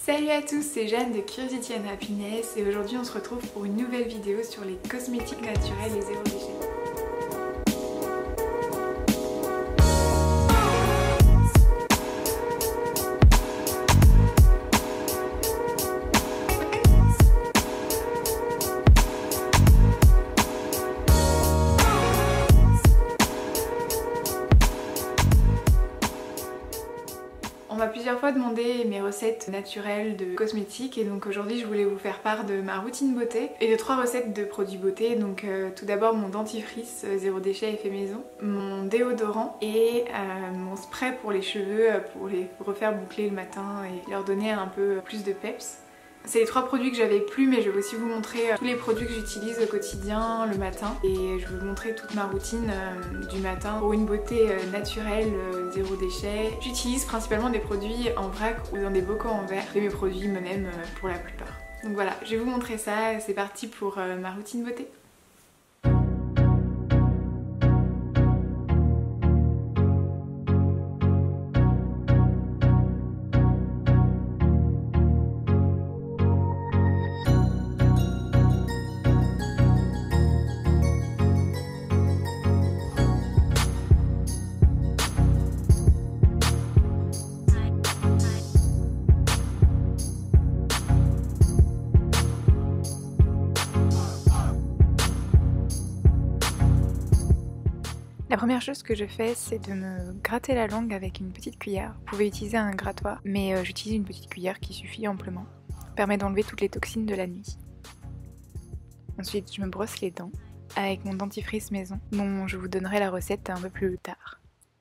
Salut à tous, c'est Jeanne de Curiosity and Happiness et aujourd'hui on se retrouve pour une nouvelle vidéo sur les cosmétiques naturels et zéro déchet. On m'a plusieurs fois demandé mes recettes naturelles de cosmétiques et donc aujourd'hui je voulais vous faire part de ma routine beauté et de 3 recettes de produits beauté. Donc tout d'abord mon dentifrice zéro déchet et fait maison, mon déodorant et mon spray pour les cheveux pour les refaire boucler le matin et leur donner un peu plus de peps. C'est les 3 produits que j'avais plus, mais je vais aussi vous montrer tous les produits que j'utilise au quotidien le matin et je vais vous montrer toute ma routine du matin pour une beauté naturelle, zéro déchet. J'utilise principalement des produits en vrac ou dans des bocaux en verre et mes produits me-même pour la plupart. Donc voilà, je vais vous montrer ça, c'est parti pour ma routine beauté. La première chose que je fais, c'est de me gratter la langue avec une petite cuillère. Vous pouvez utiliser un grattoir, mais j'utilise une petite cuillère qui suffit amplement. Ça permet d'enlever toutes les toxines de la nuit. Ensuite, je me brosse les dents avec mon dentifrice maison, dont je vous donnerai la recette un peu plus tard.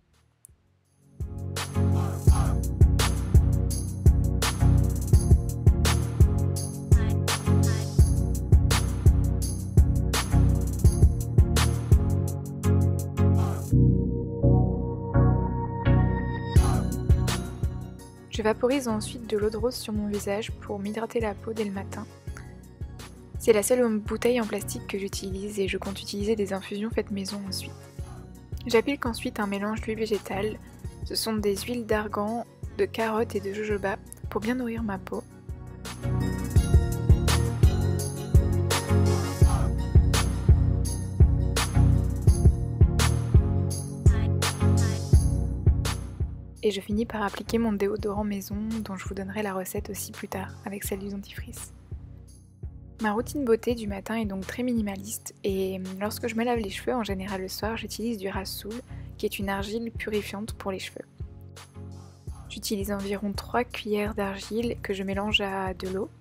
Je vaporise ensuite de l'eau de rose sur mon visage pour m'hydrater la peau dès le matin. C'est la seule bouteille en plastique que j'utilise et je compte utiliser des infusions faites maison ensuite. J'applique ensuite un mélange d'huile végétale. Ce sont des huiles d'argan, de carotte et de jojoba pour bien nourrir ma peau. Et je finis par appliquer mon déodorant maison dont je vous donnerai la recette aussi plus tard avec celle du dentifrice. Ma routine beauté du matin est donc très minimaliste et lorsque je me lave les cheveux, en général le soir, j'utilise du Rassoul qui est une argile purifiante pour les cheveux. J'utilise environ 3 cuillères d'argile que je mélange à de l'eau.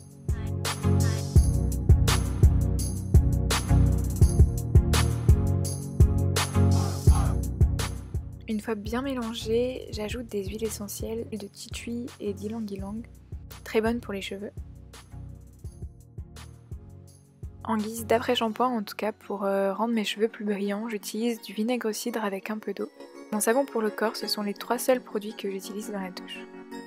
Une fois bien mélangé, j'ajoute des huiles essentielles de titui et d'ylang-ylang, très bonnes pour les cheveux. En guise d'après-shampoing, en tout cas pour rendre mes cheveux plus brillants, j'utilise du vinaigre cidre avec un peu d'eau. Mon savon pour le corps, ce sont les 3 seuls produits que j'utilise dans la douche.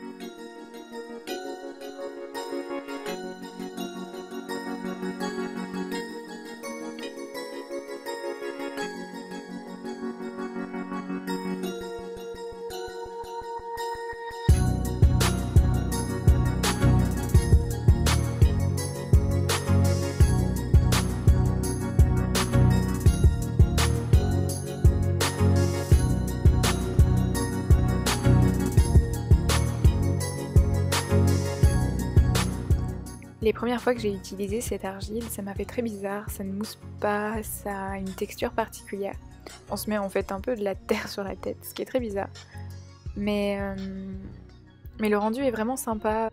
Les premières fois que j'ai utilisé cette argile, ça m'a fait très bizarre, ça ne mousse pas, ça a une texture particulière. On se met en fait un peu de la terre sur la tête, ce qui est très bizarre. Mais le rendu est vraiment sympa.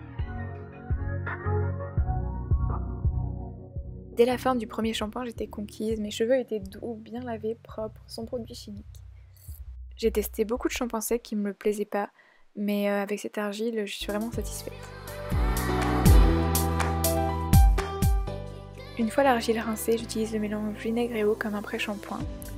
Dès la fin du premier shampoing, j'étais conquise, mes cheveux étaient doux, bien lavés, propres, sans produits chimiques. J'ai testé beaucoup de shampoings secs qui ne me plaisaient pas, mais avec cette argile, je suis vraiment satisfaite. Une fois l'argile rincée, j'utilise le mélange vinaigre et eau comme un pré-shampoing.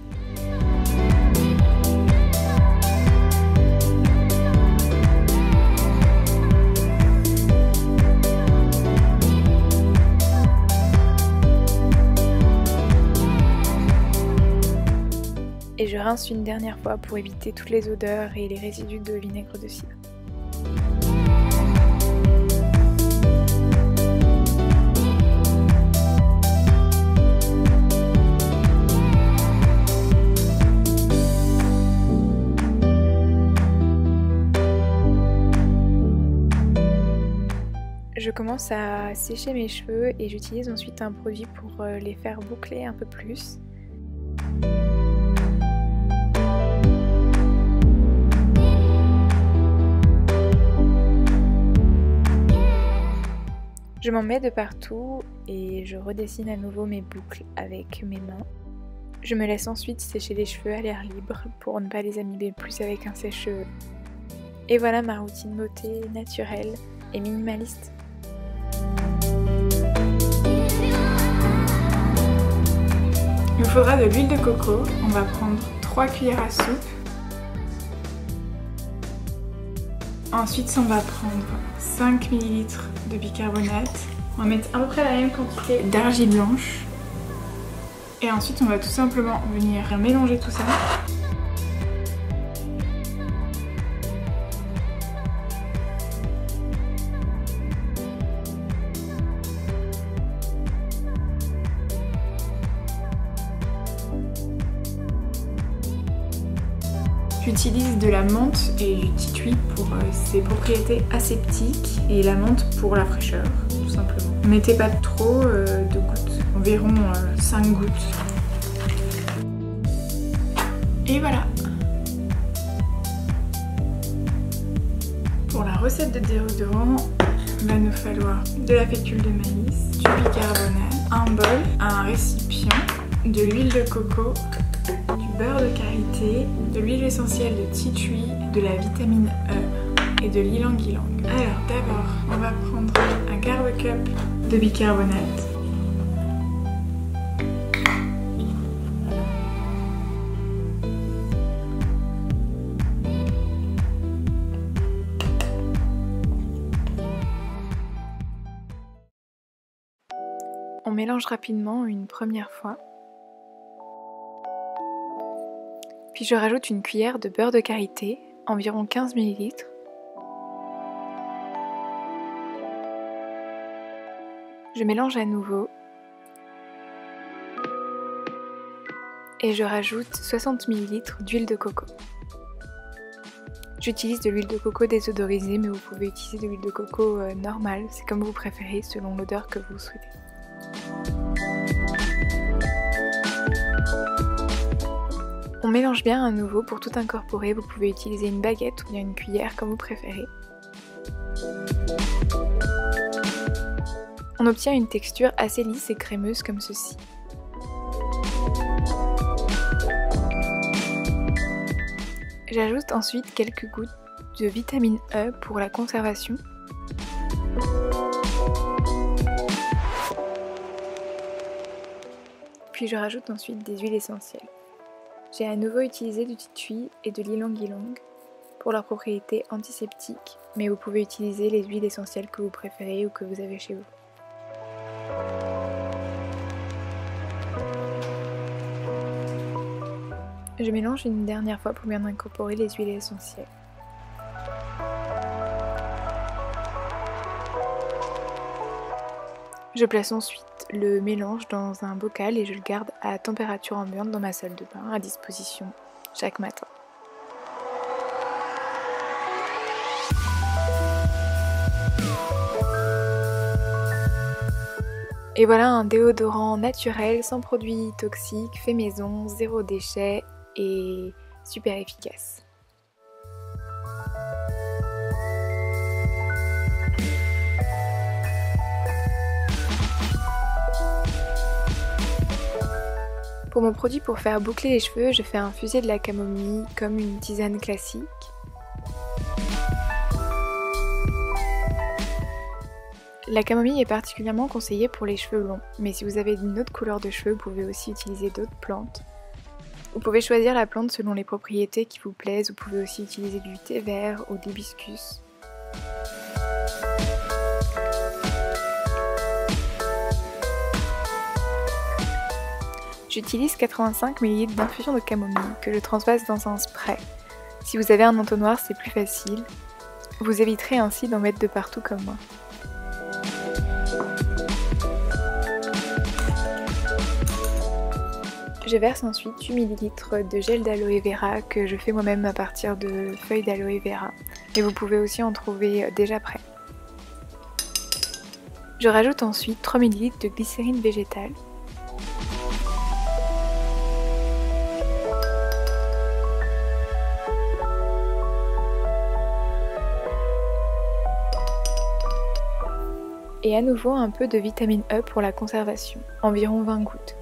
Et je rince une dernière fois pour éviter toutes les odeurs et les résidus de vinaigre de cidre. Je commence à sécher mes cheveux et j'utilise ensuite un produit pour les faire boucler un peu plus. Je m'en mets de partout et je redessine à nouveau mes boucles avec mes mains. Je me laisse ensuite sécher les cheveux à l'air libre pour ne pas les amiber plus avec un sèche-cheveux. Et voilà ma routine beauté naturelle et minimaliste. Il nous faudra de l'huile de coco. On va prendre 3 cuillères à soupe. Ensuite, on va prendre 5 ml de bicarbonate. On va mettre à peu près la même quantité d'argile blanche. Et ensuite, on va tout simplement venir mélanger tout ça. J'utilise de la menthe et du titouille pour ses propriétés aseptiques et la menthe pour la fraîcheur, tout simplement. Mettez pas trop de gouttes, environ 5 gouttes. Et voilà. Pour la recette de déodorant, il va nous falloir de la fécule de maïs, du bicarbonate, un bol, un récipient, de l'huile de coco, du beurre de karité, de l'huile essentielle de tea tree, de la vitamine E et de l'ylang-ylang. Alors d'abord, on va prendre un quart de cup de bicarbonate. On mélange rapidement une première fois. Puis je rajoute une cuillère de beurre de karité, environ 15 ml. Je mélange à nouveau. Et je rajoute 60 ml d'huile de coco. J'utilise de l'huile de coco désodorisée, mais vous pouvez utiliser de l'huile de coco normale, c'est comme vous préférez, selon l'odeur que vous souhaitez. On mélange bien à nouveau. Pour tout incorporer, vous pouvez utiliser une baguette ou bien une cuillère comme vous préférez. On obtient une texture assez lisse et crémeuse comme ceci. J'ajoute ensuite quelques gouttes de vitamine E pour la conservation. Puis je rajoute ensuite des huiles essentielles. J'ai à nouveau utilisé du titouille et de l'ylang-ylang pour leurs propriétés antiseptiques, mais vous pouvez utiliser les huiles essentielles que vous préférez ou que vous avez chez vous. Je mélange une dernière fois pour bien incorporer les huiles essentielles. Je place ensuite le mélange dans un bocal et je le garde à température ambiante dans ma salle de bain à disposition chaque matin. Et voilà un déodorant naturel, sans produits toxiques, fait maison, zéro déchet et super efficace. Pour mon produit pour faire boucler les cheveux, je fais infuser de la camomille comme une tisane classique. La camomille est particulièrement conseillée pour les cheveux longs, mais si vous avez une autre couleur de cheveux, vous pouvez aussi utiliser d'autres plantes. Vous pouvez choisir la plante selon les propriétés qui vous plaisent, vous pouvez aussi utiliser du thé vert ou de l'hibiscus. J'utilise 85 ml d'infusion de camomille que je transvase dans un spray. Si vous avez un entonnoir, c'est plus facile. Vous éviterez ainsi d'en mettre de partout comme moi. Je verse ensuite 8 ml de gel d'aloe vera que je fais moi-même à partir de feuilles d'aloe vera. Et vous pouvez aussi en trouver déjà prêt. Je rajoute ensuite 3 ml de glycérine végétale. Et à nouveau un peu de vitamine E pour la conservation, environ 20 gouttes.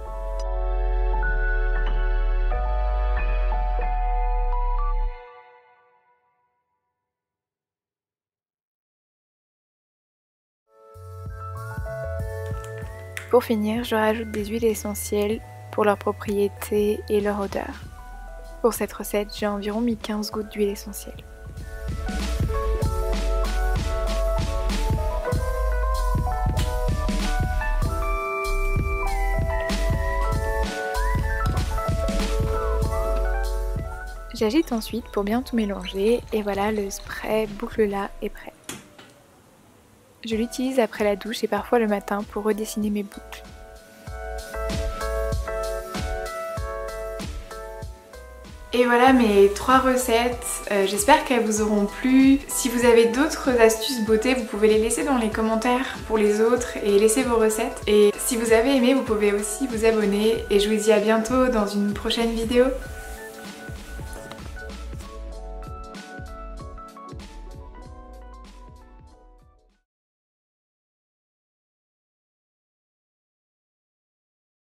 Pour finir, je rajoute des huiles essentielles pour leurs propriétés et leur odeur. Pour cette recette, j'ai environ mis 15 gouttes d'huile essentielle. J'agite ensuite pour bien tout mélanger et voilà, le spray boucle là est prêt. Je l'utilise après la douche et parfois le matin pour redessiner mes boucles. Et voilà mes 3 recettes, j'espère qu'elles vous auront plu. Si vous avez d'autres astuces beauté, vous pouvez les laisser dans les commentaires pour les autres et laisser vos recettes. Et si vous avez aimé, vous pouvez aussi vous abonner et je vous dis à bientôt dans une prochaine vidéo.